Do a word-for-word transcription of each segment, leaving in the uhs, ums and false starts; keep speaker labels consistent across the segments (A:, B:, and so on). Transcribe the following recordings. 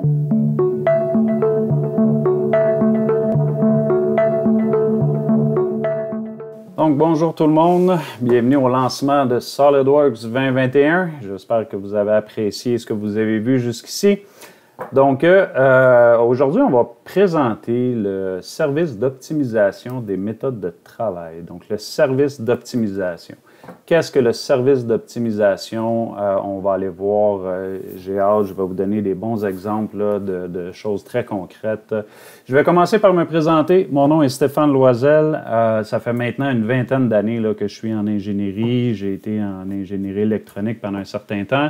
A: Donc, bonjour tout le monde, bienvenue au lancement de SolidWorks vingt vingt et un. J'espère que vous avez apprécié ce que vous avez vu jusqu'ici. Donc, euh, aujourd'hui, on va présenter le service d'optimisation des méthodes de travail. Donc, le service d'optimisation. Qu'est-ce que le service d'optimisation? Euh, on va aller voir, euh, j'ai hâte, je vais vous donner des bons exemples là, de, de choses très concrètes. Je vais commencer par me présenter. Mon nom est Stéphane Loisel. Euh, ça fait maintenant une vingtaine d'années là, que je suis en ingénierie. J'ai été en ingénierie électronique pendant un certain temps.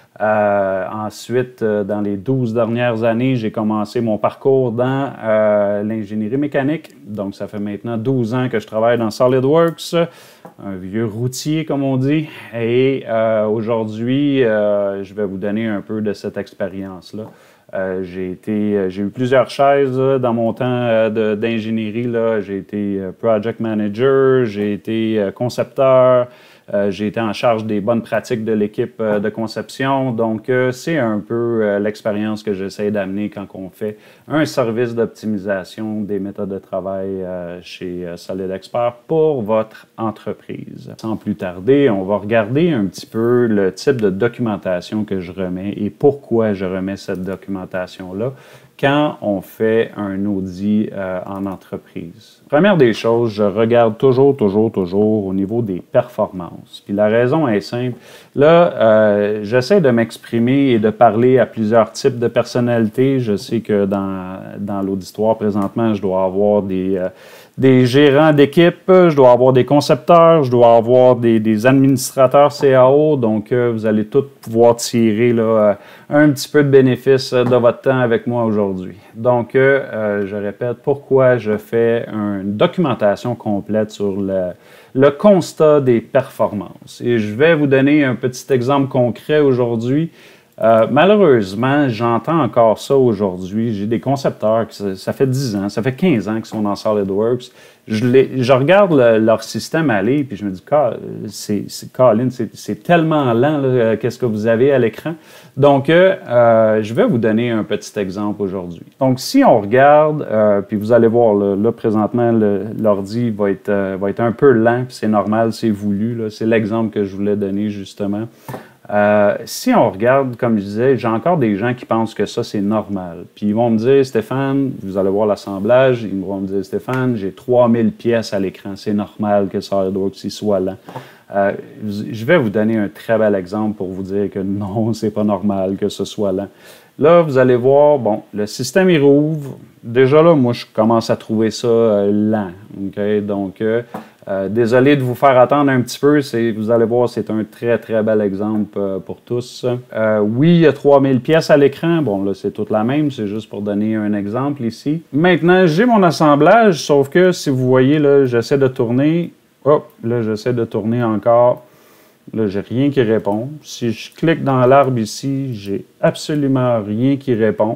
A: Euh, ensuite, euh, dans les douze dernières années, j'ai commencé mon parcours dans euh, l'ingénierie mécanique. Donc, ça fait maintenant douze ans que je travaille dans SolidWorks, un vieux routier, comme on dit. Et euh, aujourd'hui, euh, je vais vous donner un peu de cette expérience-là. Euh, j'ai été, j'ai eu plusieurs chaises là, dans mon temps euh, d'ingénierie. J'ai été euh, project manager, j'ai été euh, concepteur. Euh, j'ai été en charge des bonnes pratiques de l'équipe euh, de conception. Donc, euh, c'est un peu euh, l'expérience que j'essaie d'amener quand on fait un service d'optimisation des méthodes de travail euh, chez euh, SolidExpert pour votre entreprise. Sans plus tarder, on va regarder un petit peu le type de documentation que je remets et pourquoi je remets cette documentation-là quand on fait un audit euh, en entreprise. Première des choses, je regarde toujours, toujours, toujours au niveau des performances. Puis la raison est simple. Là, euh, j'essaie de m'exprimer et de parler à plusieurs types de personnalités. Je sais que dans, dans l'auditoire, présentement, je dois avoir des... Euh, des gérants d'équipe, je dois avoir des concepteurs, je dois avoir des, des administrateurs C A O, donc euh, vous allez tous pouvoir tirer là, un petit peu de bénéfice de votre temps avec moi aujourd'hui. Donc, euh, euh, je répète, pourquoi je fais une documentation complète sur le, le constat des performances. Et je vais vous donner un petit exemple concret aujourd'hui. Euh, malheureusement, j'entends encore ça aujourd'hui. J'ai des concepteurs, qui, ça, ça fait dix ans, ça fait quinze ans qu'ils sont dans SolidWorks. Je, les, je regarde le, leur système aller, puis je me dis, c'est, c'est, Colin, c'est, c'est tellement lent, qu'est-ce que vous avez à l'écran. Donc, euh, euh, je vais vous donner un petit exemple aujourd'hui. Donc, si on regarde, euh, puis vous allez voir, là, là présentement, l'ordi va être, euh, va être un peu lent, puis c'est normal, c'est voulu. C'est l'exemple que je voulais donner, justement. Euh, si on regarde, comme je disais, j'ai encore des gens qui pensent que ça, c'est normal. Puis ils vont me dire, Stéphane, vous allez voir l'assemblage, ils vont me dire, Stéphane, j'ai trois mille pièces à l'écran, c'est normal que SolidWorks soit lent. Euh, je vais vous donner un très bel exemple pour vous dire que non, c'est pas normal que ce soit lent. Là, vous allez voir, bon, le système, il rouvre. Déjà là, moi, je commence à trouver ça euh, lent. Okay? Donc, euh, euh, désolé de vous faire attendre un petit peu. Vous allez voir, c'est un très, très bel exemple euh, pour tous. Euh, oui, il y a trois mille pièces à l'écran. Bon, là, c'est toute la même. C'est juste pour donner un exemple ici. Maintenant, j'ai mon assemblage, sauf que si vous voyez, là, j'essaie de tourner. Hop, là, j'essaie de tourner encore. Là, j'ai rien qui répond. Si je clique dans l'arbre ici, j'ai absolument rien qui répond.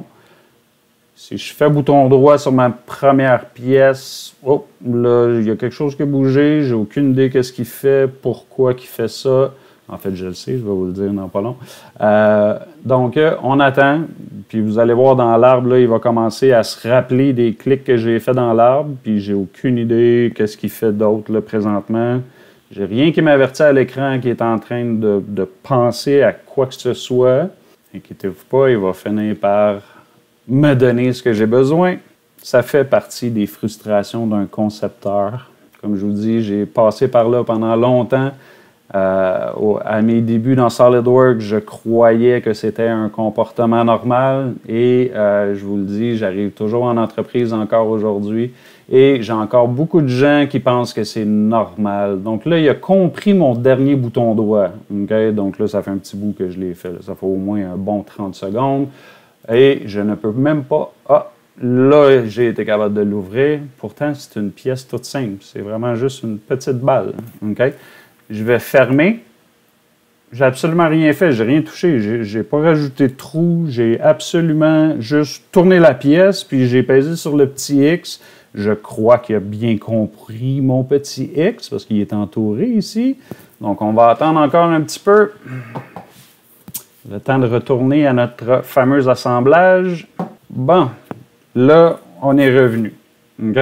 A: Si je fais bouton droit sur ma première pièce, oh, là, il y a quelque chose qui a bougé. J'ai aucune idée qu'est-ce qu'il fait, pourquoi il fait ça. En fait, je le sais, je vais vous le dire dans pas long. Euh, donc, euh, on attend. Puis vous allez voir dans l'arbre, là, il va commencer à se rappeler des clics que j'ai fait dans l'arbre. Puis j'ai aucune idée qu'est-ce qu'il fait d'autre là, présentement. J'ai rien qui m'avertit à l'écran qui est en train de, de penser à quoi que ce soit. Inquiétez-vous pas, il va finir par me donner ce que j'ai besoin. Ça fait partie des frustrations d'un concepteur. Comme je vous dis, j'ai passé par là pendant longtemps. Euh, au, à mes débuts dans SolidWorks, je croyais que c'était un comportement normal et euh, je vous le dis, j'arrive toujours en entreprise encore aujourd'hui et j'ai encore beaucoup de gens qui pensent que c'est normal. Donc là, il a compris mon dernier bouton droit. Okay? Donc là, ça fait un petit bout que je l'ai fait. Là. Ça fait au moins un bon trente secondes et je ne peux même pas... Ah, là, j'ai été capable de l'ouvrir. Pourtant, c'est une pièce toute simple. C'est vraiment juste une petite balle. Okay? Je vais fermer. J'ai absolument rien fait. J'ai rien touché. J'ai pas rajouté de trou. J'ai absolument juste tourné la pièce, puis j'ai pesé sur le petit X. Je crois qu'il a bien compris mon petit X, parce qu'il est entouré ici. Donc, on va attendre encore un petit peu. Le temps de retourner à notre fameux assemblage. Bon, là, on est revenu. OK?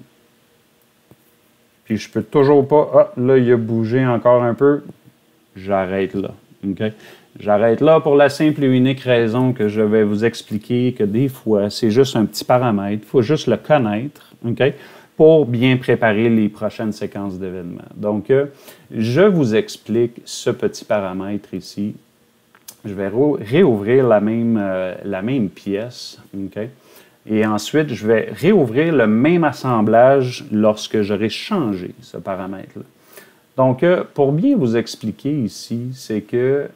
A: Puis je peux toujours pas... Ah, là, il a bougé encore un peu. J'arrête là. OK? J'arrête là pour la simple et unique raison que je vais vous expliquer que des fois, c'est juste un petit paramètre. Il faut juste le connaître, OK? Pour bien préparer les prochaines séquences d'événements. Donc, euh, je vous explique ce petit paramètre ici. Je vais réouvrir la même, euh, la même pièce, OK? Et ensuite, je vais réouvrir le même assemblage lorsque j'aurai changé ce paramètre-là. Donc, euh, pour bien vous expliquer ici, c'est que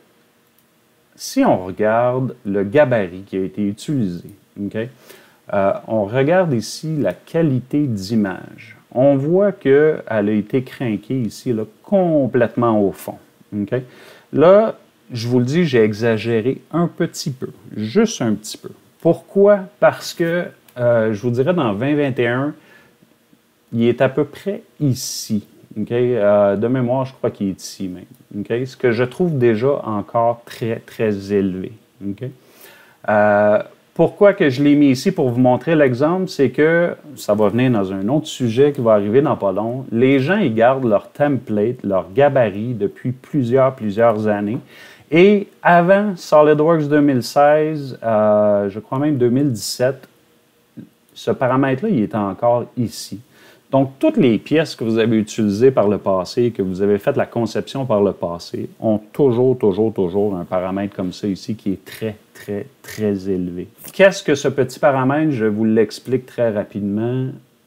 A: si on regarde le gabarit qui a été utilisé, OK? Euh, on regarde ici la qualité d'image. On voit qu'elle a été crinquée ici, là, complètement au fond. OK? Là, je vous le dis, j'ai exagéré un petit peu, juste un petit peu. Pourquoi? Parce que, euh, je vous dirais, dans vingt vingt et un, il est à peu près ici. Okay? Euh, de mémoire, je crois qu'il est ici même. Okay? Ce que je trouve déjà encore très, très élevé. Okay? Euh, pourquoi que je l'ai mis ici pour vous montrer l'exemple? C'est que, ça va venir dans un autre sujet qui va arriver dans pas long. Les gens, ils gardent leur template, leur gabarit depuis plusieurs, plusieurs années. Et avant SolidWorks deux mille seize, euh, je crois même deux mille dix-sept, ce paramètre-là, il est encore ici. Donc, toutes les pièces que vous avez utilisées par le passé, que vous avez fait la conception par le passé, ont toujours, toujours, toujours un paramètre comme ça ici qui est très, très, très élevé. Qu'est-ce que ce petit paramètre? Je vous l'explique très rapidement.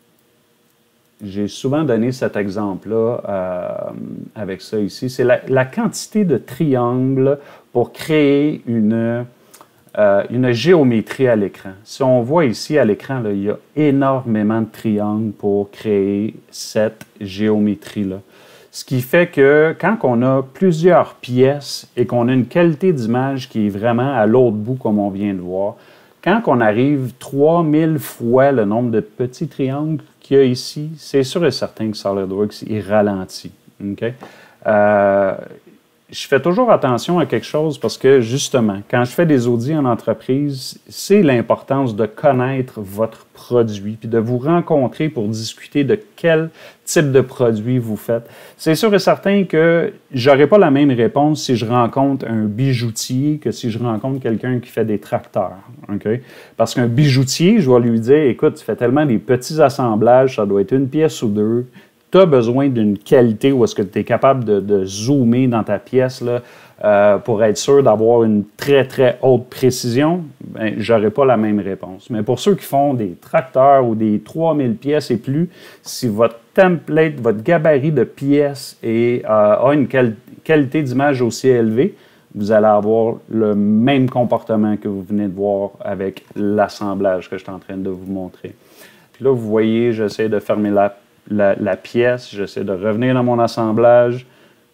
A: J'ai souvent donné cet exemple-là euh, avec ça ici. C'est la, la quantité de triangles pour créer une, euh, une géométrie à l'écran. Si on voit ici à l'écran, il y a énormément de triangles pour créer cette géométrie-là. Ce qui fait que quand on a plusieurs pièces et qu'on a une qualité d'image qui est vraiment à l'autre bout, comme on vient de voir, quand on arrive trois mille fois le nombre de petits triangles qu'il y a ici, c'est sûr et certain que SolidWorks, il ralentit. Okay? Euh, je fais toujours attention à quelque chose parce que, justement, quand je fais des audits en entreprise, c'est l'importance de connaître votre produit puis de vous rencontrer pour discuter de quel type de produit vous faites. C'est sûr et certain que je n'aurai pas la même réponse si je rencontre un bijoutier que si je rencontre quelqu'un qui fait des tracteurs. Okay? Parce qu'un bijoutier, je vais lui dire, écoute, tu fais tellement des petits assemblages, ça doit être une pièce ou deux. Tu as besoin d'une qualité où est-ce que tu es capable de, de zoomer dans ta pièce là, euh, pour être sûr d'avoir une très, très haute précision, ben, je n'aurai pas la même réponse. Mais pour ceux qui font des tracteurs ou des trois mille pièces et plus, si votre template, votre gabarit de pièces est, euh, a une quali qualité d'image aussi élevée, vous allez avoir le même comportement que vous venez de voir avec l'assemblage que je suis en train de vous montrer. Puis là, vous voyez, j'essaie de fermer la La, la pièce, j'essaie de revenir dans mon assemblage.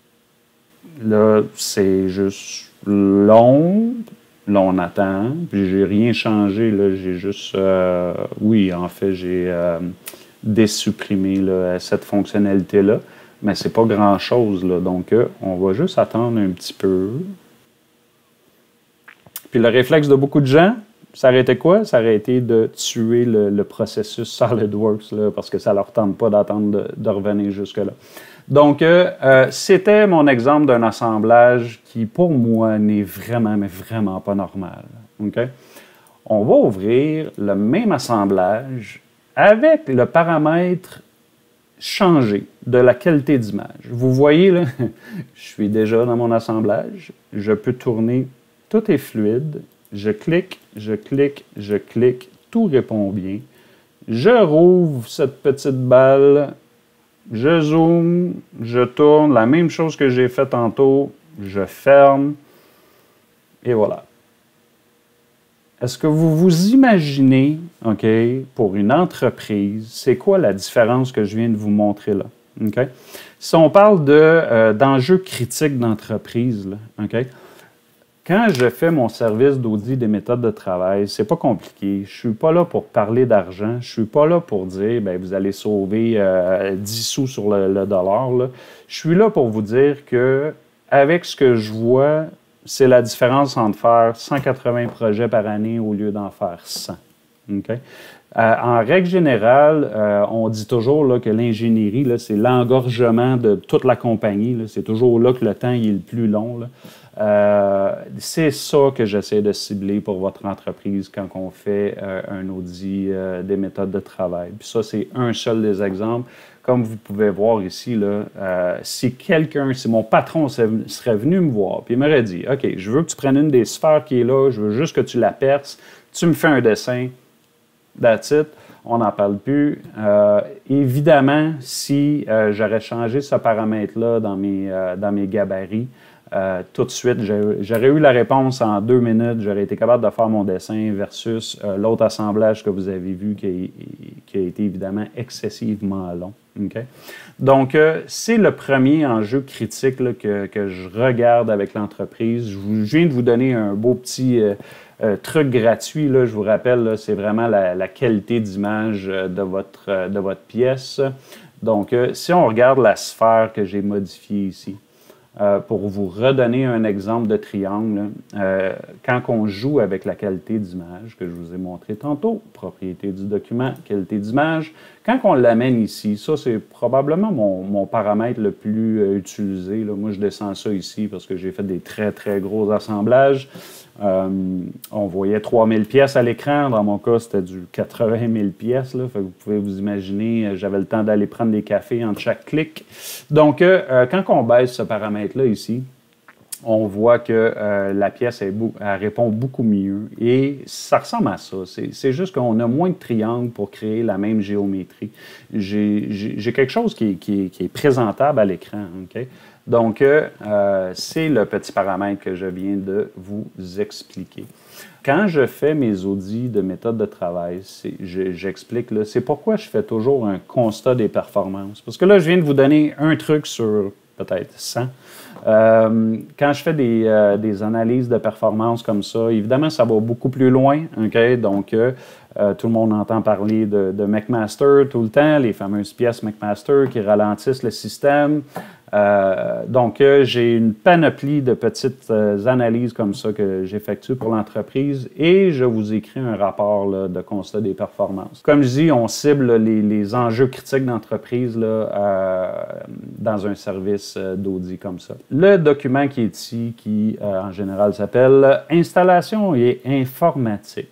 A: Là, c'est juste long. Là, on attend. Puis, j'ai rien changé. Là, j'ai juste... Euh, oui, en fait, j'ai euh, désupprimé là, cette fonctionnalité-là. Mais c'est pas grand-chose. Là. Donc, euh, on va juste attendre un petit peu. Puis, le réflexe de beaucoup de gens, ça aurait été quoi? Ça aurait été de tuer le, le processus SolidWorks, là, parce que ça ne leur tente pas d'attendre de, de revenir jusque-là. Donc, euh, euh, c'était mon exemple d'un assemblage qui, pour moi, n'est vraiment, mais vraiment pas normal. Okay? On va ouvrir le même assemblage avec le paramètre changé de la qualité d'image. Vous voyez, là, je suis déjà dans mon assemblage. Je peux tourner. Tout est fluide. Je clique, je clique, je clique, tout répond bien. Je rouvre cette petite balle, je zoome, je tourne, la même chose que j'ai fait tantôt, je ferme, et voilà. Est-ce que vous vous imaginez, OK, pour une entreprise, c'est quoi la différence que je viens de vous montrer là? OK? Si on parle de, euh, d'enjeux critiques d'entreprise, là, OK? Quand je fais mon service d'audit des méthodes de travail, c'est pas compliqué. Je suis pas là pour parler d'argent. Je suis pas là pour dire, bien, vous allez sauver euh, dix sous sur le, le dollar. Là. Je suis là pour vous dire que, avec ce que je vois, c'est la différence entre faire cent quatre-vingts projets par année au lieu d'en faire cent. Okay? Euh, en règle générale, euh, on dit toujours là, que l'ingénierie, là, c'est l'engorgement de toute la compagnie. Là. C'est toujours là que le temps il est le plus long. Là. Euh, c'est ça que j'essaie de cibler pour votre entreprise quand on fait euh, un audit euh, des méthodes de travail. Puis ça, c'est un seul des exemples. Comme vous pouvez voir ici, là, euh, si quelqu'un, si mon patron serait venu me voir puis il m'aurait dit « OK, je veux que tu prennes une des sphères qui est là, je veux juste que tu la perces, tu me fais un dessin, that's it », on n'en parle plus. Euh, évidemment, si euh, j'aurais changé ce paramètre-là dans mes, euh, dans mes gabarits, Euh, tout de suite, j'aurais eu la réponse en deux minutes, j'aurais été capable de faire mon dessin versus euh, l'autre assemblage que vous avez vu qui a, qui a été évidemment excessivement long. Okay? Donc, euh, c'est le premier enjeu critique là, que, que je regarde avec l'entreprise. Je, je viens de vous donner un beau petit euh, euh, truc gratuit, là, je vous rappelle, c'est vraiment la, la qualité d'image de votre, euh, de votre pièce. Donc, euh, si on regarde la sphère que j'ai modifiée ici, Euh, pour vous redonner un exemple de triangle, euh, quand on joue avec la qualité d'image que je vous ai montré tantôt, propriété du document, qualité d'image, quand on l'amène ici, ça c'est probablement mon, mon paramètre le plus euh, utilisé. Là. Moi je descends ça ici parce que j'ai fait des très très gros assemblages. Euh, on voyait trois mille pièces à l'écran. Dans mon cas, c'était du quatre-vingt mille pièces. Là. Fait que vous pouvez vous imaginer, j'avais le temps d'aller prendre des cafés entre chaque clic. Donc, euh, quand on baisse ce paramètre-là ici, on voit que euh, la pièce elle, elle répond beaucoup mieux. Et ça ressemble à ça. C'est juste qu'on a moins de triangles pour créer la même géométrie. J'ai quelque chose qui est, qui est, qui est présentable à l'écran. Okay? Donc, euh, c'est le petit paramètre que je viens de vous expliquer. Quand je fais mes audits de méthode de travail, j'explique, je, c'est pourquoi je fais toujours un constat des performances. Parce que là, je viens de vous donner un truc sur peut-être cent. Euh, quand je fais des, euh, des analyses de performance comme ça, évidemment, ça va beaucoup plus loin. Okay? Donc, euh, euh, tout le monde entend parler de, de McMaster tout le temps, les fameuses pièces McMaster qui ralentissent le système. Euh, donc, euh, j'ai une panoplie de petites euh, analyses comme ça que j'effectue pour l'entreprise et je vous écris un rapport là, de constat des performances. Comme je dis, on cible les, les enjeux critiques d'entreprise euh, dans un service euh, d'audit comme ça. Le document qui est ici, qui euh, en général s'appelle « Installation et informatique ».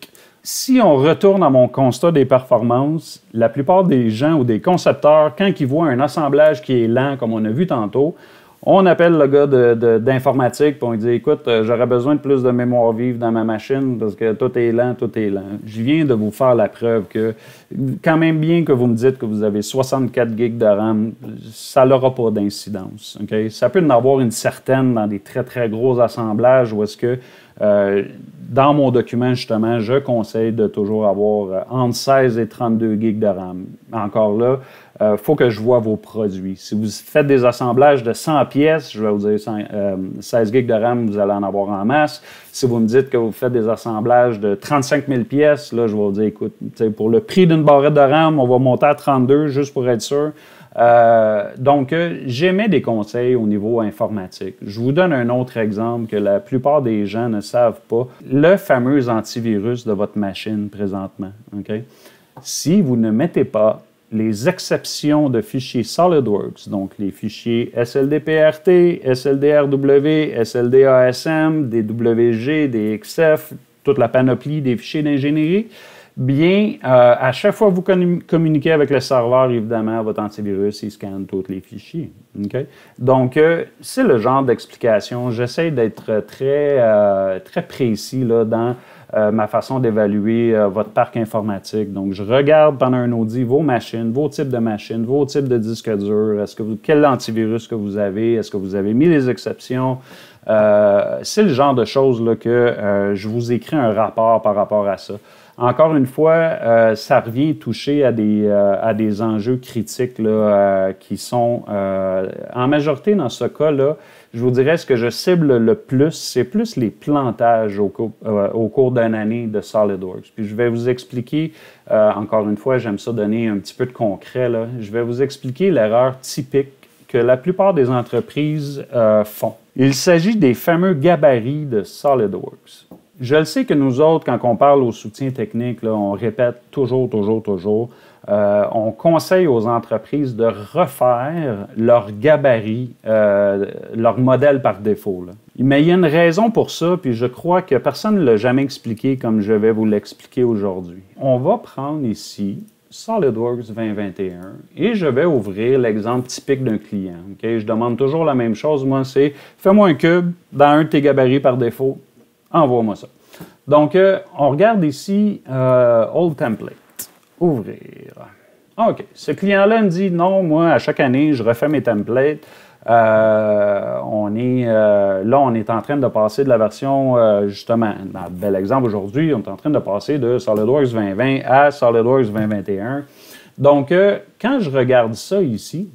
A: Si on retourne à mon constat des performances, la plupart des gens ou des concepteurs, quand ils voient un assemblage qui est lent, comme on a vu tantôt, on appelle le gars d'informatique et on lui dit « Écoute, euh, j'aurais besoin de plus de mémoire vive dans ma machine parce que tout est lent, tout est lent. » Je viens de vous faire la preuve que, quand même bien que vous me dites que vous avez soixante-quatre gigs de RAM, ça n'aura pas d'incidence. Okay? Ça peut en avoir une certaine dans des très, très gros assemblages où est-ce que Euh, dans mon document, justement, je conseille de toujours avoir euh, entre seize et trente-deux gigs de RAM. Encore là, il euh, faut que je vois vos produits. Si vous faites des assemblages de cent pièces, je vais vous dire cent, euh, seize gigs de RAM, vous allez en avoir en masse. Si vous me dites que vous faites des assemblages de trente-cinq mille pièces, là, je vais vous dire, écoute, pour le prix d'une barrette de RAM, on va monter à trente-deux juste pour être sûr. Euh, donc, euh, j'émets des conseils au niveau informatique. Je vous donne un autre exemple que la plupart des gens ne savent pas. Le fameux antivirus de votre machine présentement. Okay? Si vous ne mettez pas les exceptions de fichiers SolidWorks, donc les fichiers S L D P R T, S L D R W, S L D A S M, des W G, des X F, toute la panoplie des fichiers d'ingénierie, bien, euh, à chaque fois que vous communiquez avec le serveur, évidemment, votre antivirus, il scanne tous les fichiers. Okay? Donc, euh, c'est le genre d'explication. J'essaie d'être très, euh, très précis là, dans euh, ma façon d'évaluer euh, votre parc informatique. Donc, je regarde pendant un audit vos machines, vos types de machines, vos types de disques durs, est-ce que vous, quel antivirus que vous avez, est-ce que vous avez mis les exceptions. Euh, c'est le genre de choses là, que euh, je vous écris un rapport par rapport à ça. Encore une fois, euh, ça revient toucher à des, euh, à des enjeux critiques là, euh, qui sont, euh, en majorité dans ce cas-là, je vous dirais ce que je cible le plus, c'est plus les plantages au, co euh, au cours d'une année de SolidWorks. Puis je vais vous expliquer, euh, encore une fois, j'aime ça donner un petit peu de concret, là. Je vais vous expliquer l'erreur typique que la plupart des entreprises euh, font. Il s'agit des fameux gabarits de SolidWorks. Je le sais que nous autres, quand on parle au soutien technique, là, on répète toujours, toujours, toujours, euh, on conseille aux entreprises de refaire leur gabarit, euh, leur modèle par défaut, là. Mais il y a une raison pour ça, puis je crois que personne ne l'a jamais expliqué comme je vais vous l'expliquer aujourd'hui. On va prendre ici SolidWorks vingt vingt et un et je vais ouvrir l'exemple typique d'un client. Okay? Je demande toujours la même chose, moi, c'est « fais-moi un cube dans un de tes gabarits par défaut, envoie-moi ça ». Donc, euh, on regarde ici euh, « Old Template ». Ouvrir. OK. Ce client-là me dit « non, moi, à chaque année, je refais mes templates ». Euh, on est, euh, là, on est en train de passer de la version, euh, justement, dans le bel exemple aujourd'hui, on est en train de passer de SolidWorks vingt vingt à SolidWorks vingt vingt et un. Donc, euh, quand je regarde ça ici,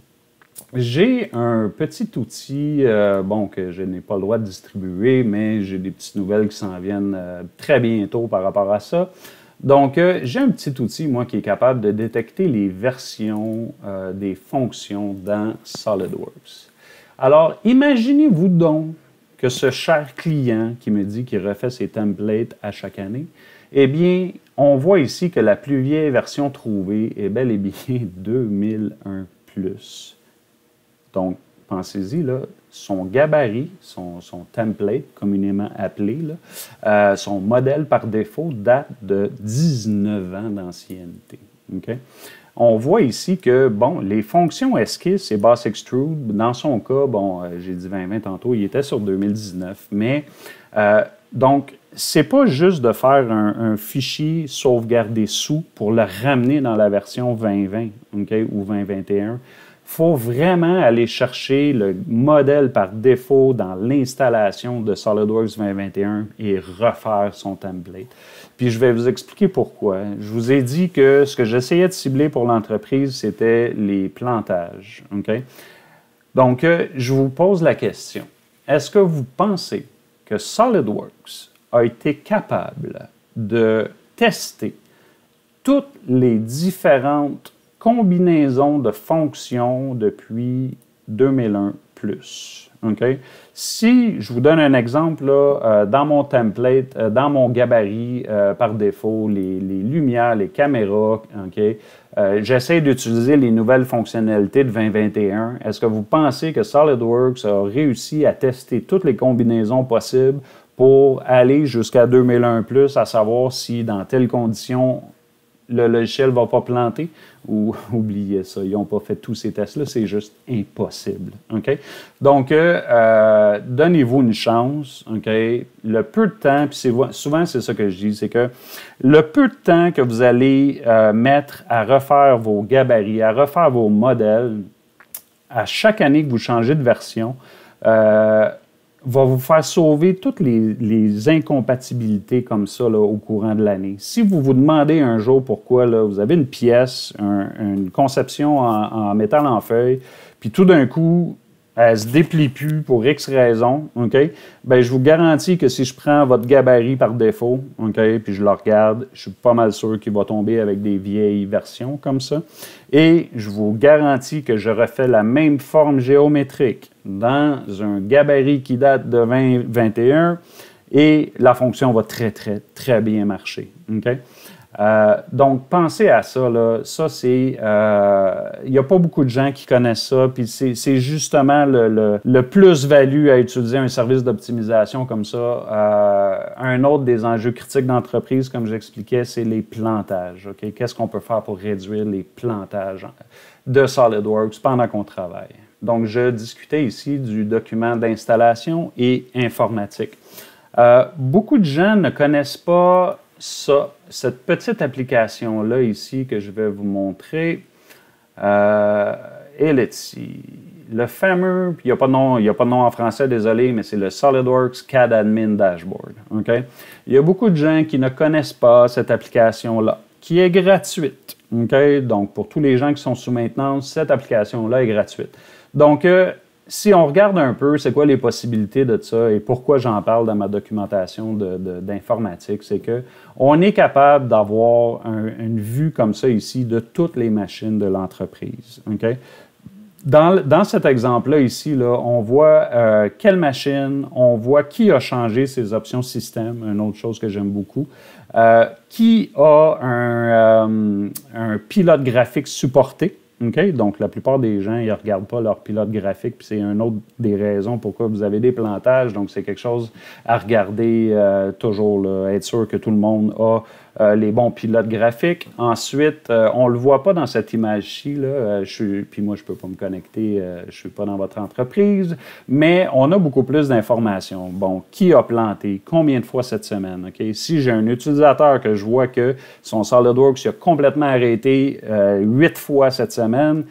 A: j'ai un petit outil, euh, bon, que je n'ai pas le droit de distribuer, mais j'ai des petites nouvelles qui s'en viennent euh, très bientôt par rapport à ça. Donc, euh, j'ai un petit outil, moi, qui est capable de détecter les versions euh, des fonctions dans SolidWorks. Alors, imaginez-vous donc que ce cher client qui me dit qu'il refait ses templates à chaque année, eh bien, on voit ici que la plus vieille version trouvée est bel et bien deux mille un plus. Donc, pensez-y, là, son gabarit, son, son template, communément appelé, là, euh, son modèle par défaut date de dix-neuf ans d'ancienneté. Okay? On voit ici que, bon, les fonctions esquisse et boss extrude, dans son cas, bon, euh, j'ai dit vingt vingt tantôt, il était sur deux mille dix-neuf, mais, euh, donc, c'est pas juste de faire un, un fichier sauvegardé sous pour le ramener dans la version vingt vingt, okay, ou vingt vingt et un. Il faut vraiment aller chercher le modèle par défaut dans l'installation de SolidWorks vingt vingt et un et refaire son template. Puis je vais vous expliquer pourquoi. Je vous ai dit que ce que j'essayais de cibler pour l'entreprise, c'était les plantages. Okay? Donc, euh, je vous pose la question. Est-ce que vous pensez que SolidWorks a été capable de tester toutes les différentes combinaisons de fonctions depuis deux mille un plus? Okay? Si je vous donne un exemple, là, euh, dans mon template, euh, dans mon gabarit euh, par défaut, les, les lumières, les caméras, okay, euh, j'essaie d'utiliser les nouvelles fonctionnalités de vingt vingt et un. Est-ce que vous pensez que SolidWorks a réussi à tester toutes les combinaisons possibles pour aller jusqu'à deux mille un plus, à savoir si dans telles conditions le logiciel ne va pas planter? Ou oubliez ça, ils n'ont pas fait tous ces tests-là, c'est juste impossible. Okay? Donc, euh, euh, donnez-vous une chance. Okay? Le peu de temps, puis souvent c'est ça que je dis, c'est que le peu de temps que vous allez euh, mettre à refaire vos gabarits, à refaire vos modèles, à chaque année que vous changez de version, euh, va vous faire sauver toutes les, les incompatibilités comme ça là, au courant de l'année. Si vous vous demandez un jour pourquoi là, vous avez une pièce, un, une conception en, en métal en feuille, puis tout d'un coup, elle ne se déplie plus pour X raisons, okay? Bien, je vous garantis que si je prends votre gabarit par défaut, okay, puis je le regarde, je suis pas mal sûr qu'il va tomber avec des vieilles versions comme ça. Et je vous garantis que je refais la même forme géométrique dans un gabarit qui date de vingt vingt et un et la fonction va très, très, très bien marcher. Okay? Euh, donc, pensez à ça, là. Ça, c'est... Euh, il n'y a pas beaucoup de gens qui connaissent ça, puis c'est justement le, le, le plus-value à utiliser un service d'optimisation comme ça. Euh, un autre des enjeux critiques d'entreprise, comme j'expliquais, c'est les plantages. Okay? Qu'est-ce qu'on peut faire pour réduire les plantages de SolidWorks pendant qu'on travaille? Donc, je discutais ici du document d'installation et informatique. Euh, beaucoup de gens ne connaissent pas ça, cette petite application-là ici que je vais vous montrer. Euh, elle est ici. Le fameux, il n'y a pas de nom, il n'y a pas de nom en français, désolé, mais c'est le SolidWorks C A D Admin Dashboard. Okay? Il y a beaucoup de gens qui ne connaissent pas cette application-là, qui est gratuite. Okay? Donc, pour tous les gens qui sont sous maintenance, cette application-là est gratuite. Donc, euh, si on regarde un peu, c'est quoi les possibilités de ça et pourquoi j'en parle dans ma documentation d'informatique, c'est qu'on est capable d'avoir un, une vue comme ça ici de toutes les machines de l'entreprise. Okay? Dans, dans cet exemple-là ici, là, on voit euh, quelle machine, on voit qui a changé ses options système, une autre chose que j'aime beaucoup, euh, qui a un, euh, un pilote graphique supporté. Okay? Donc, la plupart des gens, ils ne regardent pas leur pilote graphique, puis c'est une autre des raisons pourquoi vous avez des plantages. Donc, c'est quelque chose à regarder euh, toujours, là, être sûr que tout le monde a euh, les bons pilotes graphiques. Ensuite, euh, on ne le voit pas dans cette image-ci, là, euh, je suis, puis moi, je ne peux pas me connecter, euh, je ne suis pas dans votre entreprise, mais on a beaucoup plus d'informations. Bon, qui a planté, combien de fois cette semaine? Okay? Si j'ai un utilisateur que je vois que son SolidWorks a complètement arrêté euh, huit fois cette semaine,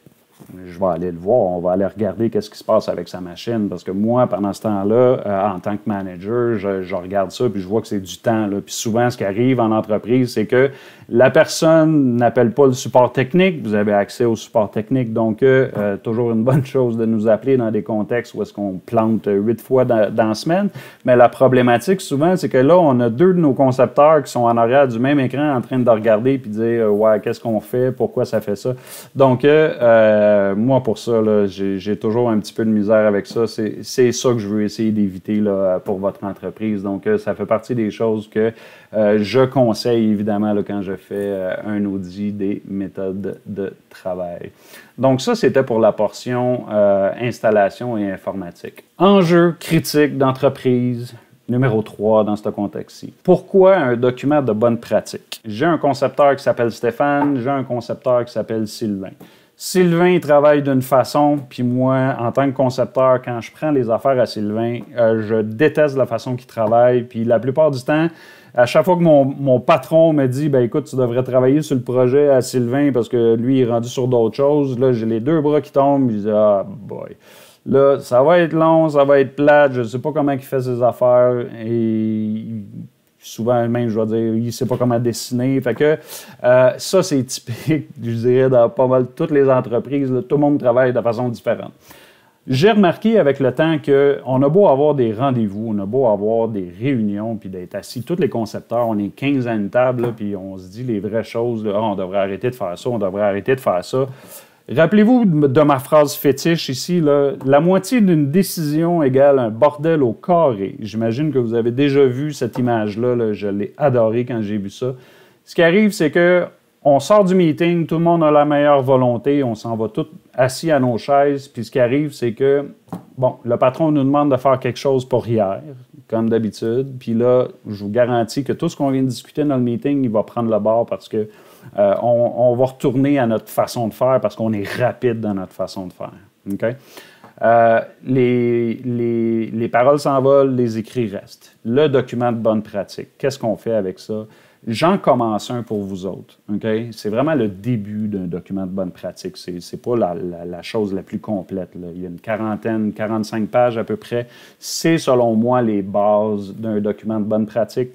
A: je vais aller le voir, on va aller regarder qu'est-ce qui se passe avec sa machine, parce que moi, pendant ce temps-là, euh, en tant que manager, je, je regarde ça, puis je vois que c'est du temps, là. Puis souvent, ce qui arrive en entreprise, c'est que la personne n'appelle pas le support technique, vous avez accès au support technique, donc euh, toujours une bonne chose de nous appeler dans des contextes où est-ce qu'on plante huit fois dans, dans la semaine, mais la problématique, souvent, c'est que là, on a deux de nos concepteurs qui sont en arrière du même écran en train de regarder puis de dire, ouais, qu'est-ce qu'on fait, pourquoi ça fait ça. Donc, euh, euh, moi, pour ça, j'ai toujours un petit peu de misère avec ça. C'est ça que je veux essayer d'éviter pour votre entreprise. Donc, euh, ça fait partie des choses que euh, je conseille, évidemment, là, quand je fais euh, un audit des méthodes de travail. Donc, ça, c'était pour la portion euh, installation et informatique. Enjeux critiques d'entreprise. Numéro trois dans ce contexte-ci. Pourquoi un document de bonne pratique? J'ai un concepteur qui s'appelle Stéphane, j'ai un concepteur qui s'appelle Sylvain. Sylvain il travaille d'une façon, puis moi, en tant que concepteur, quand je prends les affaires à Sylvain, euh, je déteste la façon qu'il travaille, puis la plupart du temps, à chaque fois que mon, mon patron me dit « ben écoute, tu devrais travailler sur le projet à Sylvain parce que lui, il est rendu sur d'autres choses », là, j'ai les deux bras qui tombent, je dis « ah boy ». Là, ça va être long, ça va être plate, je ne sais pas comment il fait ses affaires et souvent même, je vais dire, il ne sait pas comment dessiner. Fait que euh, ça, c'est typique, je dirais, dans pas mal toutes les entreprises. Là, tout le monde travaille de façon différente. J'ai remarqué avec le temps qu'on a beau avoir des rendez-vous, on a beau avoir des réunions, puis d'être assis, tous les concepteurs, on est quinze à une table, là, puis on se dit les vraies choses, là, oh, on devrait arrêter de faire ça, on devrait arrêter de faire ça. Rappelez-vous de ma phrase fétiche ici, là, la moitié d'une décision égale un bordel au carré. J'imagine que vous avez déjà vu cette image-là, là, je l'ai adorée quand j'ai vu ça. Ce qui arrive, c'est que on sort du meeting, tout le monde a la meilleure volonté, on s'en va tous assis à nos chaises, puis ce qui arrive, c'est que, bon, le patron nous demande de faire quelque chose pour hier, comme d'habitude, puis là, je vous garantis que tout ce qu'on vient de discuter dans le meeting, il va prendre le bord parce que Euh, on, on va retourner à notre façon de faire parce qu'on est rapide dans notre façon de faire. Okay? Euh, les, les, les paroles s'envolent, les écrits restent. Le document de bonne pratique, qu'est-ce qu'on fait avec ça? J'en commence un pour vous autres. Okay? C'est vraiment le début d'un document de bonne pratique. Ce n'est pas la, la, la chose la plus complète, là. Il y a une quarantaine, quarante-cinq pages à peu près. C'est, selon moi, les bases d'un document de bonne pratique.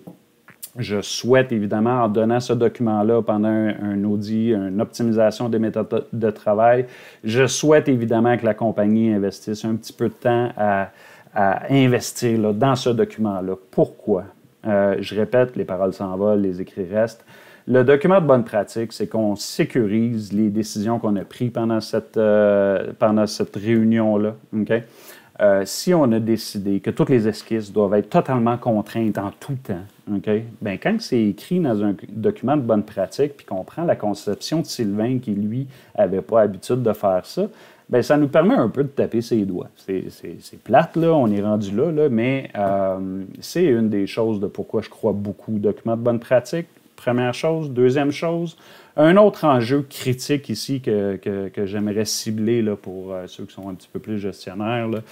A: Je souhaite, évidemment, en donnant ce document-là pendant un, un audit, une optimisation des méthodes de travail, je souhaite, évidemment, que la compagnie investisse un petit peu de temps à, à investir là, dans ce document-là. Pourquoi? Euh, je répète, les paroles s'envolent, les écrits restent. Le document de bonne pratique, c'est qu'on sécurise les décisions qu'on a prises pendant cette, euh, pendant cette réunion-là. Okay? Euh, si on a décidé que toutes les esquisses doivent être totalement contraintes en tout temps, okay? Bien, quand c'est écrit dans un document de bonne pratique puis qu'on prend la conception de Sylvain qui, lui, n'avait pas l'habitude de faire ça, bien, ça nous permet un peu de taper ses doigts. C'est plate, là, on est rendu là, là mais euh, c'est une des choses de pourquoi je crois beaucoup au document de bonne pratique. Première chose. Deuxième chose, un autre enjeu critique ici que, que, que j'aimerais cibler là, pour euh, ceux qui sont un petit peu plus gestionnaires. Là.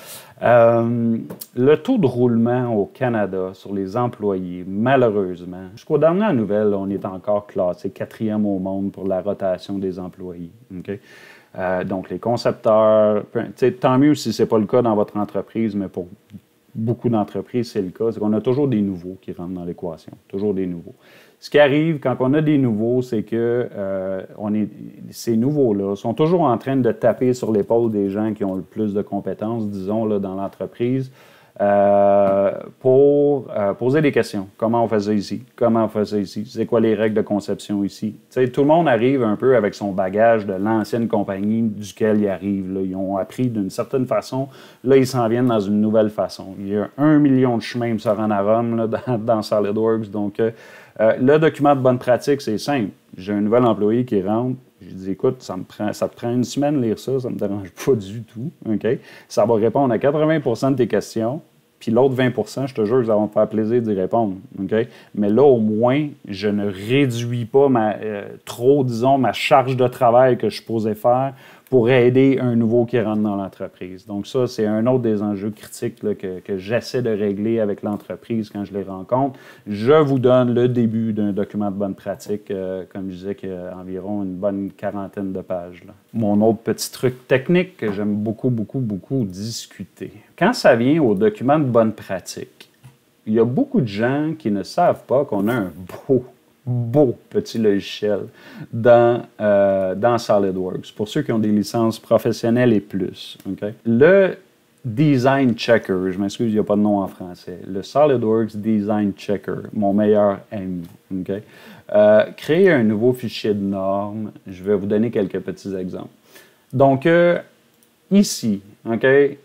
A: Euh, le taux de roulement au Canada sur les employés, malheureusement, jusqu'aux dernières nouvelles, on est encore classé quatrième au monde pour la rotation des employés. Okay? Euh, donc, les concepteurs, tant mieux si ce n'est pas le cas dans votre entreprise, mais pour beaucoup d'entreprises, c'est le cas, c'est qu'on a toujours des nouveaux qui rentrent dans l'équation, toujours des nouveaux. Ce qui arrive quand on a des nouveaux, c'est que euh, on est, ces nouveaux-là sont toujours en train de taper sur l'épaule des gens qui ont le plus de compétences, disons, là, dans l'entreprise. euh, pour euh, poser des questions. Comment on faisait ici? Comment on faisait ici? C'est quoi les règles de conception ici? Tu sais, tout le monde arrive un peu avec son bagage de l'ancienne compagnie duquel ils arrivent. Là. Ils ont appris d'une certaine façon. Là, ils s'en viennent dans une nouvelle façon. Il y a un million de chemins pour se rendre à Rome là, dans, dans SolidWorks. Donc, euh, euh, le document de bonne pratique, c'est simple. J'ai un nouvel employé qui rentre. Je dis, écoute, ça, me prend, ça te prend une semaine de lire ça, ça ne me dérange pas du tout. Okay? Ça va répondre à quatre-vingts pour cent de tes questions, puis l'autre vingt pour cent, je te jure que ça va me faire plaisir d'y répondre. Okay? Mais là, au moins, je ne réduis pas ma, euh, trop, disons, ma charge de travail que je posais faire pour aider un nouveau qui rentre dans l'entreprise. Donc ça, c'est un autre des enjeux critiques là, que, que j'essaie de régler avec l'entreprise quand je les rencontre. Je vous donne le début d'un document de bonne pratique, euh, comme je disais, qui a environ une bonne quarantaine de pages. Là. Mon autre petit truc technique que j'aime beaucoup, beaucoup, beaucoup discuter. Quand ça vient au document de bonne pratique, il y a beaucoup de gens qui ne savent pas qu'on a un beau beau petit logiciel dans, euh, dans SolidWorks, pour ceux qui ont des licences professionnelles et plus. Okay? Le Design Checker, je m'excuse, il n'y a pas de nom en français, le SolidWorks Design Checker, mon meilleur ami. Okay? Euh, créer un nouveau fichier de normes, je vais vous donner quelques petits exemples. Donc, euh, ici, okay,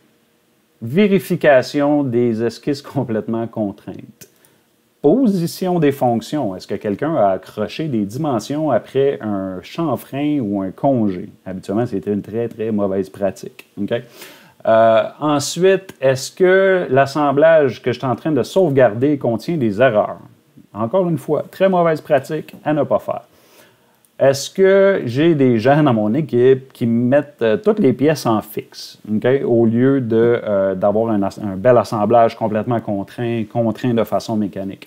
A: vérification des esquisses complètement contraintes. Position des fonctions. Est-ce que quelqu'un a accroché des dimensions après un chanfrein ou un congé? Habituellement, c'était une très, très mauvaise pratique. Okay? Euh, ensuite, est-ce que l'assemblage que je suis en train de sauvegarder contient des erreurs? Encore une fois, très mauvaise pratique à ne pas faire. Est-ce que j'ai des gens dans mon équipe qui mettent euh, toutes les pièces en fixe, okay, au lieu de, euh, d'avoir un, un bel assemblage complètement contraint, contraint de façon mécanique?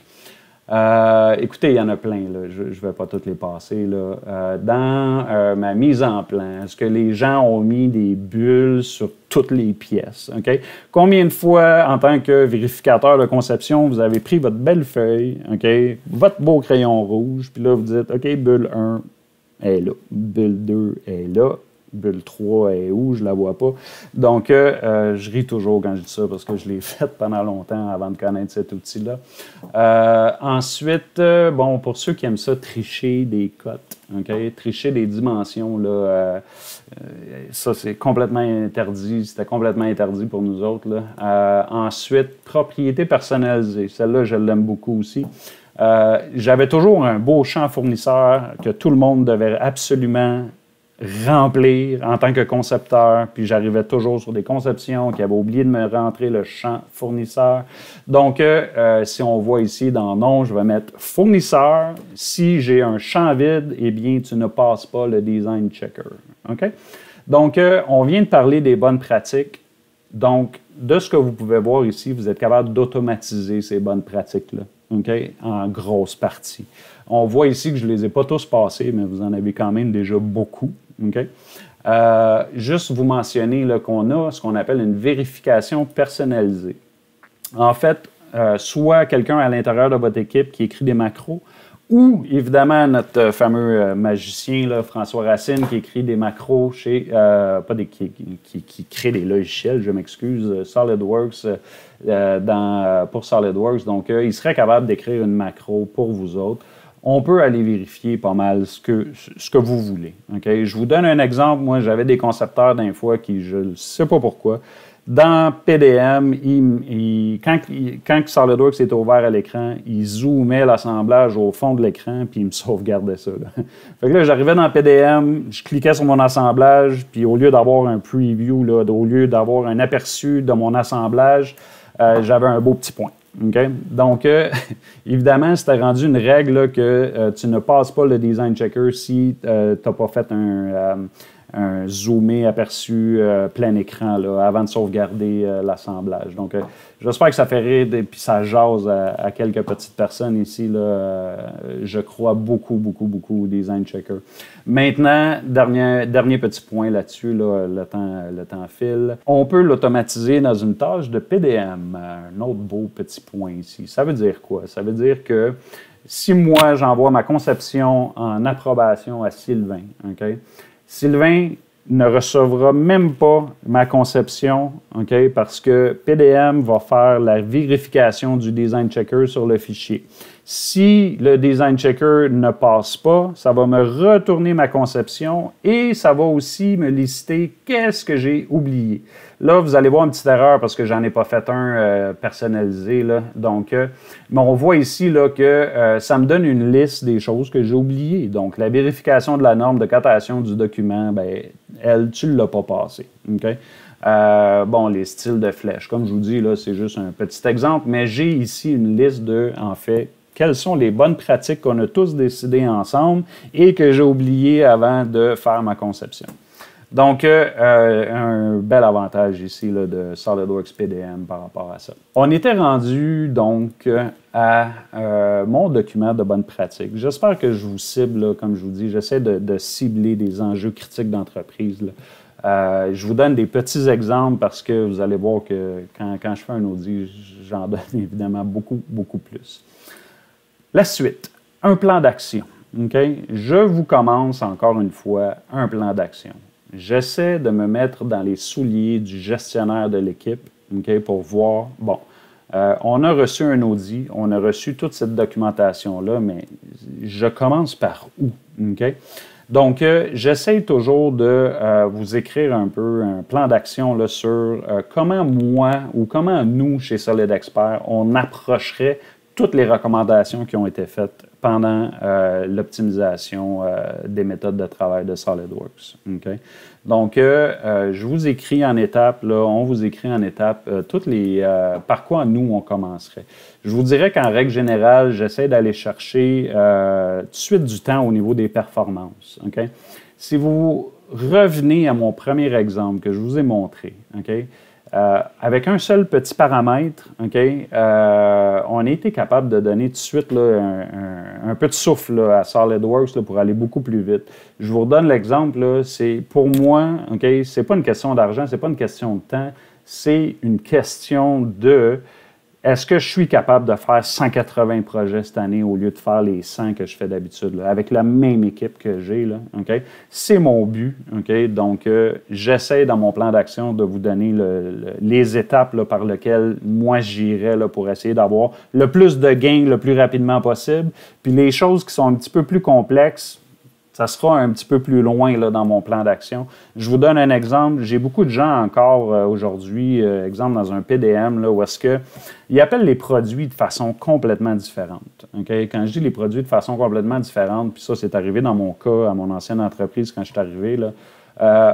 A: Euh, écoutez, il y en a plein, là. Je ne vais pas toutes les passer. Là. Euh, dans euh, ma mise en plan, est-ce que les gens ont mis des bulles sur toutes les pièces? Okay? Combien de fois, en tant que vérificateur de conception, vous avez pris votre belle feuille, okay, votre beau crayon rouge, puis là, vous dites, OK, bulle un est là, bulle deux est là, bulle trois est où, je ne la vois pas. Donc, euh, euh, je ris toujours quand je dis ça parce que je l'ai fait pendant longtemps avant de connaître cet outil-là. Euh, ensuite, euh, bon, pour ceux qui aiment ça, tricher des cotes, okay? Tricher des dimensions, là, euh, euh, ça, c'est complètement interdit. C'était complètement interdit pour nous autres. Là. Euh, ensuite, propriété personnalisée. Celle-là, je l'aime beaucoup aussi. Euh, j'avais toujours un beau champ fournisseur que tout le monde devait absolument remplir en tant que concepteur, puis j'arrivais toujours sur des conceptions qui avaient oublié de me rentrer le champ fournisseur. Donc, euh, si on voit ici dans « nom », je vais mettre « fournisseur ». Si j'ai un champ vide, eh bien, tu ne passes pas le design checker. Okay? Donc, euh, on vient de parler des bonnes pratiques. Donc, de ce que vous pouvez voir ici, vous êtes capable d'automatiser ces bonnes pratiques-là, okay? En grosse partie. On voit ici que je ne les ai pas tous passés, mais vous en avez quand même déjà beaucoup. Okay? Euh, juste vous mentionner qu'on a ce qu'on appelle une vérification personnalisée. En fait, euh, soit quelqu'un à l'intérieur de votre équipe qui écrit des macros, ou évidemment notre fameux euh, magicien, là, François Racine, qui écrit des macros chez, euh, pas des, qui, qui, qui crée des logiciels, je m'excuse, SolidWorks, euh, dans, pour SolidWorks. Donc, euh, il serait capable d'écrire une macro pour vous autres. On peut aller vérifier pas mal ce que, ce que vous voulez. Okay? Je vous donne un exemple. Moi, j'avais des concepteurs d'un fois qui, je ne sais pas pourquoi, dans P D M, il, il, quand, il, quand SolidWorks était ouvert à l'écran, il zoomait l'assemblage au fond de l'écran puis il me sauvegardait ça. Là. Fait que là, j'arrivais dans P D M, je cliquais sur mon assemblage, puis au lieu d'avoir un preview, là, au lieu d'avoir un aperçu de mon assemblage, euh, j'avais un beau petit point. Okay? Donc, euh, évidemment, c'était rendu une règle là, que euh, tu ne passes pas le design checker si euh, tu n'as pas fait un, euh, un zoomé aperçu euh, plein écran là, avant de sauvegarder euh, l'assemblage. Donc, euh, j'espère que ça fait rire et puis ça jase à, à quelques petites personnes ici. Là, euh, je crois beaucoup, beaucoup, beaucoup au design checker. Maintenant, dernier, dernier petit point là-dessus, là, le, temps, le temps file. On peut l'automatiser dans une tâche de P D M. Un autre beau petit point ici. Ça veut dire quoi? Ça veut dire que si moi, j'envoie ma conception en approbation à Sylvain, OK? Sylvain ne recevra même pas ma conception, OK, parce que P D M va faire la vérification du design checker sur le fichier. Si le design checker ne passe pas, ça va me retourner ma conception et ça va aussi me lister qu'est-ce que j'ai oublié. Là, vous allez voir une petite erreur parce que j'en ai pas fait un euh, personnalisé. Là. Donc, euh, mais on voit ici là, que euh, ça me donne une liste des choses que j'ai oubliées. Donc, la vérification de la norme de cotation du document, ben, elle, tu ne l'as pas passé. Okay? Euh, bon, les styles de flèches, comme je vous dis, là, c'est juste un petit exemple, mais j'ai ici une liste de, en fait, quelles sont les bonnes pratiques qu'on a tous décidées ensemble et que j'ai oublié avant de faire ma conception. Donc, euh, un bel avantage ici là, de SolidWorks P D M par rapport à ça. On était rendu donc à euh, mon document de bonnes pratiques. J'espère que je vous cible, là, comme je vous dis, j'essaie de, de cibler des enjeux critiques d'entreprise. Euh, je vous donne des petits exemples parce que vous allez voir que quand, quand je fais un audit, j'en donne évidemment beaucoup, beaucoup plus. La suite, un plan d'action. Okay? Je vous commence encore une fois un plan d'action. J'essaie de me mettre dans les souliers du gestionnaire de l'équipe okay, pour voir, bon, euh, on a reçu un audit, on a reçu toute cette documentation-là, mais je commence par où? Okay? Donc, euh, j'essaie toujours de euh, vous écrire un peu un plan d'action là, sur euh, comment moi ou comment nous, chez SolidExpert, on approcherait toutes les recommandations qui ont été faites pendant euh, l'optimisation euh, des méthodes de travail de SolidWorks. Okay? Donc, euh, euh, je vous écris en étapes, là, on vous écrit en étapes euh, toutes les, euh, par quoi nous on commencerait. Je vous dirais qu'en règle générale, j'essaie d'aller chercher euh, tout de suite du temps au niveau des performances. Okay? Si vous revenez à mon premier exemple que je vous ai montré, okay? Euh, avec un seul petit paramètre, okay, euh, on a été capable de donner tout de suite là, un, un, un peu de souffle là, à SolidWorks là, pour aller beaucoup plus vite. Je vous redonne l'exemple, c'est pour moi, okay, ce n'est pas une question d'argent, ce n'est pas une question de temps, c'est une question de est-ce que je suis capable de faire cent quatre-vingts projets cette année au lieu de faire les cent que je fais d'habitude, avec la même équipe que j'ai. Okay? C'est mon but. Okay? Donc, euh, j'essaie dans mon plan d'action de vous donner le, le, les étapes là, par lesquelles moi j'irai pour essayer d'avoir le plus de gains le plus rapidement possible. Puis les choses qui sont un petit peu plus complexes, ça sera un petit peu plus loin là, dans mon plan d'action. Je vous donne un exemple. J'ai beaucoup de gens encore euh, aujourd'hui, euh, exemple dans un P D M, là, où est-ce qu'ils appellent les produits de façon complètement différente. Okay? Quand je dis les produits de façon complètement différente, puis ça, c'est arrivé dans mon cas, à mon ancienne entreprise, quand je suis arrivé, là, euh,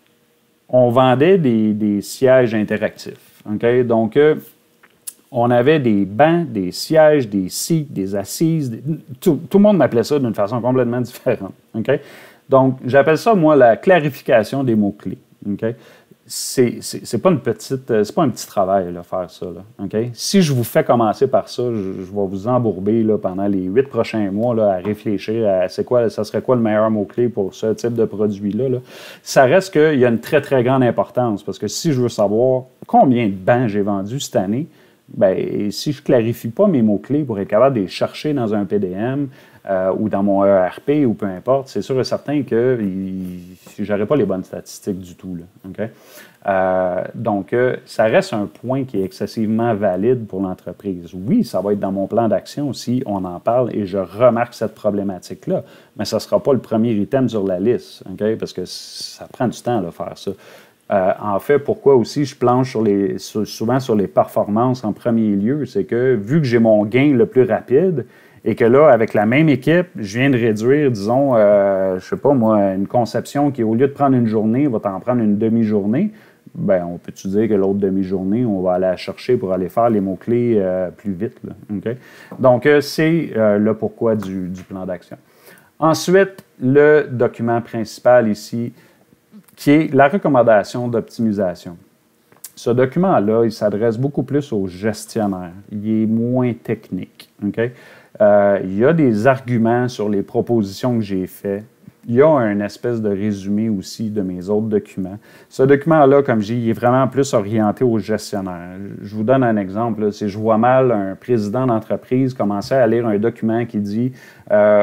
A: on vendait des, des sièges interactifs. Okay? Donc, euh, on avait des bancs, des sièges, des seats, des assises. Des... Tout, tout le monde m'appelait ça d'une façon complètement différente. Okay? Donc, j'appelle ça, moi, la clarification des mots-clés. Okay? C'est, c'est, c'est pas une petite, c'est pas un petit travail, là, faire ça. Là, okay? Si je vous fais commencer par ça, je, je vais vous embourber là, pendant les huit prochains mois là, à réfléchir à c'est quoi, ça serait quoi le meilleur mot-clé pour ce type de produit-là. Là. Ça reste qu'il y a une très, très grande importance parce que si je veux savoir combien de bancs j'ai vendus cette année, bien, si je ne clarifie pas mes mots-clés pour être capable de les chercher dans un P D M euh, ou dans mon E R P ou peu importe, c'est sûr et certain que je n'aurai pas les bonnes statistiques du tout. Là, okay? euh, donc, euh, ça reste un point qui est excessivement valide pour l'entreprise. Oui, ça va être dans mon plan d'action si on en parle et je remarque cette problématique-là, mais ça ne sera pas le premier item sur la liste, okay? Parce que ça prend du temps de faire ça. Euh, en fait, pourquoi aussi je planche sur les, sur, souvent sur les performances en premier lieu, c'est que vu que j'ai mon gain le plus rapide et que là, avec la même équipe, je viens de réduire, disons, euh, je sais pas moi, une conception qui, au lieu de prendre une journée, va t'en prendre une demi-journée, bien, on peut-tu dire que l'autre demi-journée, on va aller la chercher pour aller faire les mots-clés euh, plus vite. Là, okay? Donc, euh, c'est euh, le pourquoi du, du plan d'action. Ensuite, le document principal ici, qui est la recommandation d'optimisation. Ce document-là, il s'adresse beaucoup plus aux gestionnaires. Il est moins technique. Okay? Euh, il y a des arguments sur les propositions que j'ai faites. Il y a un espèce de résumé aussi de mes autres documents. Ce document-là, comme je dis, il est vraiment plus orienté aux gestionnaires. Je vous donne un exemple. Là, si je vois mal un président d'entreprise commencer à lire un document qui dit euh,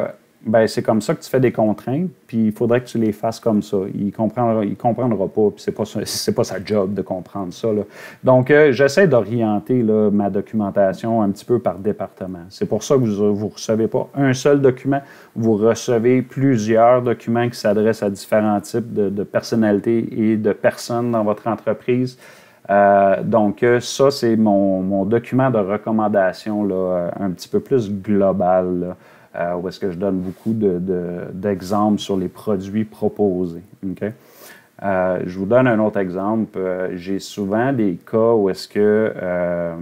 A: ben c'est comme ça que tu fais des contraintes, puis il faudrait que tu les fasses comme ça. Il ne comprendra, il comprendra pas, puis ce n'est pas, c'est pas sa job de comprendre ça, là. Donc, euh, j'essaie d'orienter là, ma documentation un petit peu par département. C'est pour ça que vous ne recevez pas un seul document, vous recevez plusieurs documents qui s'adressent à différents types de, de personnalités et de personnes dans votre entreprise. Euh, donc, euh, ça, c'est mon, mon document de recommandation là, un petit peu plus global, là. Euh, où est-ce que je donne beaucoup de, de, d'exemples sur les produits proposés. Okay? Euh, je vous donne un autre exemple. Euh, j'ai souvent des cas où est-ce que, euh,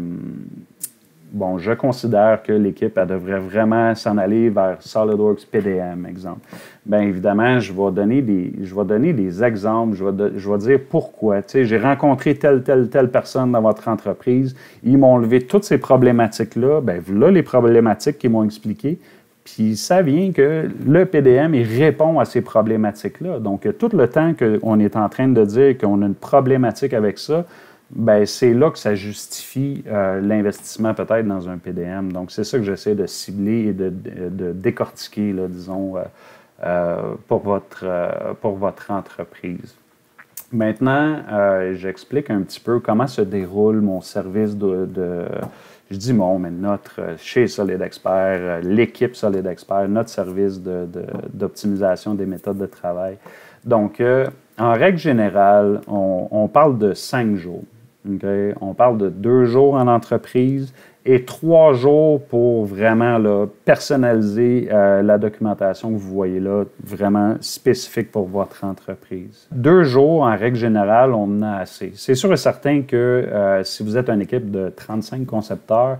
A: bon, je considère que l'équipe, elle devrait vraiment s'en aller vers SolidWorks P D M, exemple. Bien évidemment, je vais donner des, je vais donner des exemples, je vais, de, je vais dire pourquoi. Tu sais, j'ai rencontré telle, telle, telle personne dans votre entreprise, ils m'ont levé toutes ces problématiques-là. Bien, voilà les problématiques qu'ils m'ont expliquées. Puis ça vient que le P D M, il répond à ces problématiques-là. Donc, tout le temps qu'on est en train de dire qu'on a une problématique avec ça, bien, c'est là que ça justifie euh, l'investissement peut-être dans un P D M. Donc, c'est ça que j'essaie de cibler et de, de, de décortiquer, là, disons, euh, euh, pour, votre, euh, pour votre entreprise. Maintenant, euh, j'explique un petit peu comment se déroule mon service de... de Je dis mon, mais notre, chez SolidExpert, l'équipe SolidExpert, notre service de, de, d'optimisation des méthodes de travail. Donc, euh, en règle générale, on, on parle de cinq jours. Okay? On parle de deux jours en entreprise et trois jours pour vraiment là, personnaliser euh, la documentation que vous voyez là, vraiment spécifique pour votre entreprise. Deux jours, en règle générale, on en a assez. C'est sûr et certain que euh, si vous êtes une équipe de trente-cinq concepteurs,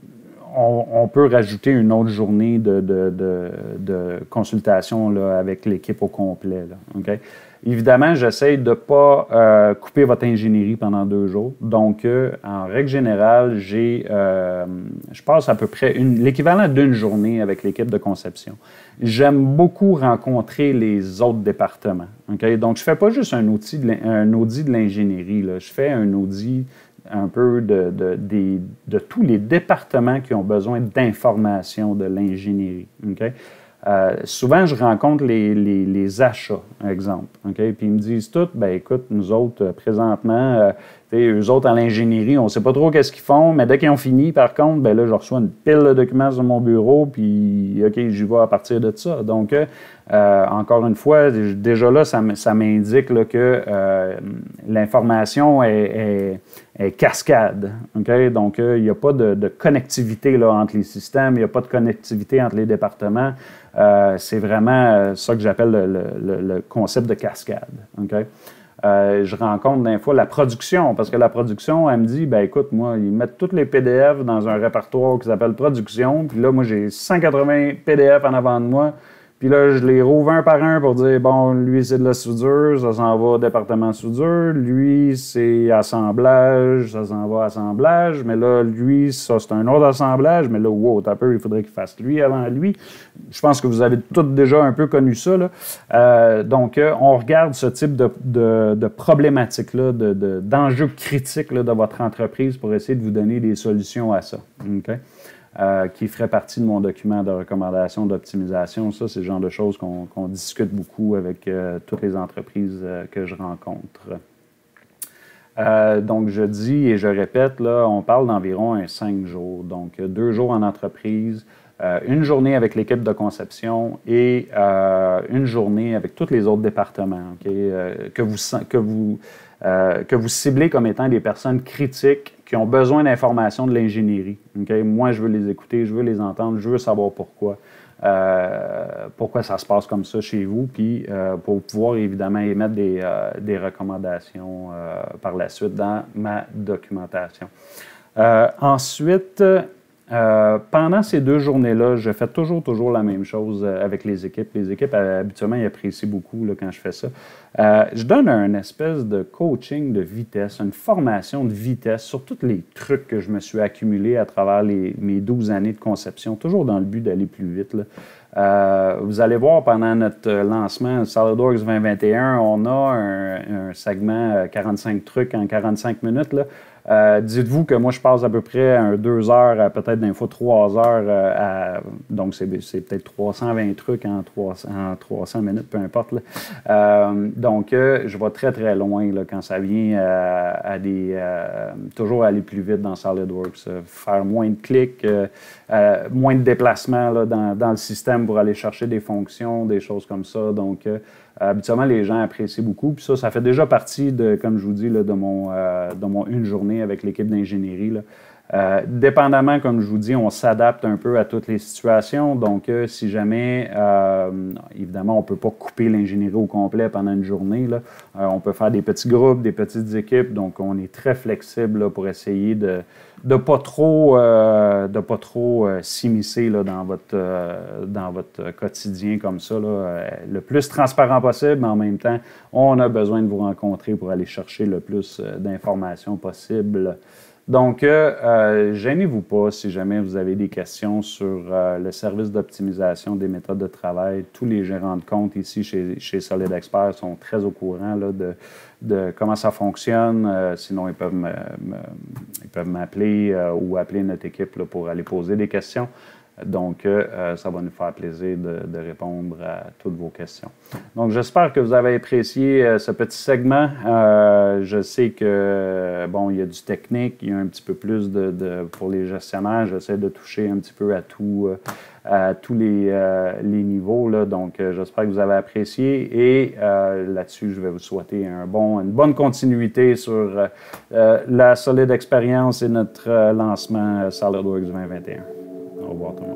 A: on, on peut rajouter une autre journée de, de, de, de consultation là, avec l'équipe au complet. Là, okay? Évidemment, j'essaie de ne pas euh, couper votre ingénierie pendant deux jours. Donc, euh, en règle générale, j'ai, euh, je passe à peu près une, l'équivalent d'une journée avec l'équipe de conception. J'aime beaucoup rencontrer les autres départements. Okay? Donc, je ne fais pas juste un, outil de, un audit de l'ingénierie, là. Je fais un audit un peu de, de, de, de tous les départements qui ont besoin d'informations de l'ingénierie. Okay? Euh, souvent, je rencontre les, les, les achats, exemple. Okay? Puis ils me disent tous, ben écoute, nous autres, euh, présentement, euh, eux autres en l'ingénierie, on ne sait pas trop qu'est-ce qu'ils font, mais dès qu'ils ont fini, par contre, ben là, je reçois une pile de documents sur mon bureau, puis OK, j'y vais à partir de ça. Donc, euh, encore une fois, déjà là, ça, ça m'indique là, que euh, l'information est, est, est cascade. Okay? Donc, euh, il n'y a pas de, de connectivité là, entre les systèmes, il n'y a pas de connectivité entre les départements. Euh, c'est vraiment euh, ça que j'appelle le, le, le concept de cascade. Okay? Euh, je rencontre des fois la production, parce que la production, elle me dit, ben écoute, moi, ils mettent tous les P D F dans un répertoire qui s'appelle production, puis là, moi, j'ai cent quatre-vingts P D F en avant de moi, puis là, je les rouvre un par un pour dire, bon, lui, c'est de la soudure, ça s'en va au département soudure, lui, c'est assemblage, ça s'en va assemblage, mais là, lui, ça, c'est un autre assemblage, mais là, wow, t'as peur, il faudrait qu'il fasse lui avant lui. Je pense que vous avez tous déjà un peu connu ça, là. Euh, donc, euh, on regarde ce type de, de, de problématiques-là, de, de, d'enjeux critiques là, de votre entreprise pour essayer de vous donner des solutions à ça. Okay? Euh, qui ferait partie de mon document de recommandation d'optimisation. Ça, c'est le genre de choses qu'on, qu'on discute beaucoup avec euh, toutes les entreprises euh, que je rencontre. Euh, donc, je dis et je répète, là, on parle d'environ un cinq jours. Donc, deux jours en entreprise, euh, une journée avec l'équipe de conception et euh, une journée avec tous les autres départements, okay, euh, que vous, que vous, euh, que vous ciblez comme étant des personnes critiques qui ont besoin d'informations de l'ingénierie. Okay? Moi, je veux les écouter, je veux les entendre, je veux savoir pourquoi. Euh, pourquoi ça se passe comme ça chez vous, puis euh, pour pouvoir évidemment émettre des, euh, des recommandations euh, par la suite dans ma documentation. Euh, ensuite, euh, pendant ces deux journées-là, je fais toujours, toujours la même chose avec les équipes. Les équipes, habituellement, ils apprécient beaucoup là, quand je fais ça. Euh, je donne un espèce de coaching de vitesse, une formation de vitesse sur tous les trucs que je me suis accumulé à travers les, mes douze années de conception, toujours dans le but d'aller plus vite, là. Euh, vous allez voir pendant notre lancement SolidWorks vingt vingt et un, on a un, un segment quarante-cinq trucs en quarante-cinq minutes. Là. Euh, dites-vous que moi, je passe à peu près un, deux heures, peut-être d'un fois trois heures. Euh, à, donc, c'est peut-être trois cent vingt trucs en trois cents, en trois cents minutes, peu importe. Là. Euh, donc, euh, je vais très, très loin là, quand ça vient à, à des... Euh, toujours aller plus vite dans SolidWorks. Euh, faire moins de clics, euh, euh, moins de déplacements là, dans, dans le système pour aller chercher des fonctions, des choses comme ça. Donc, euh, habituellement, les gens apprécient beaucoup. Puis ça, ça fait déjà partie, de, comme je vous dis, là, de, mon, euh, de mon une journée avec l'équipe d'ingénierie. Là. Euh, dépendamment, comme je vous dis, on s'adapte un peu à toutes les situations. Donc, euh, si jamais, euh, évidemment, on ne peut pas couper l'ingénierie au complet pendant une journée. Là. Euh, on peut faire des petits groupes, des petites équipes. Donc, on est très flexible là, pour essayer de ne pas trop, euh, de pas trop euh, s'immiscer là, dans, votre, euh, dans votre quotidien comme ça. Là. Euh, le plus transparent possible, mais en même temps, on a besoin de vous rencontrer pour aller chercher le plus euh, d'informations possible. Donc, euh, euh, gênez-vous pas si jamais vous avez des questions sur euh, le service d'optimisation des méthodes de travail. Tous les gérants de compte ici chez, chez SolidExpert sont très au courant là, de, de comment ça fonctionne. Euh, sinon, ils peuvent me, me, ils peuvent m'appeler euh, ou appeler notre équipe là, pour aller poser des questions. Donc, euh, ça va nous faire plaisir de, de répondre à toutes vos questions. Donc, j'espère que vous avez apprécié euh, ce petit segment. Euh, je sais que, bon, il y a du technique, il y a un petit peu plus de, de pour les gestionnaires. J'essaie de toucher un petit peu à, tout, euh, à tous les, euh, les niveaux. Là. Donc, euh, j'espère que vous avez apprécié. Et euh, là-dessus, je vais vous souhaiter un bon, une bonne continuité sur euh, la solide expérience et notre euh, lancement SolidWorks vingt vingt et un. Au revoir tout le monde.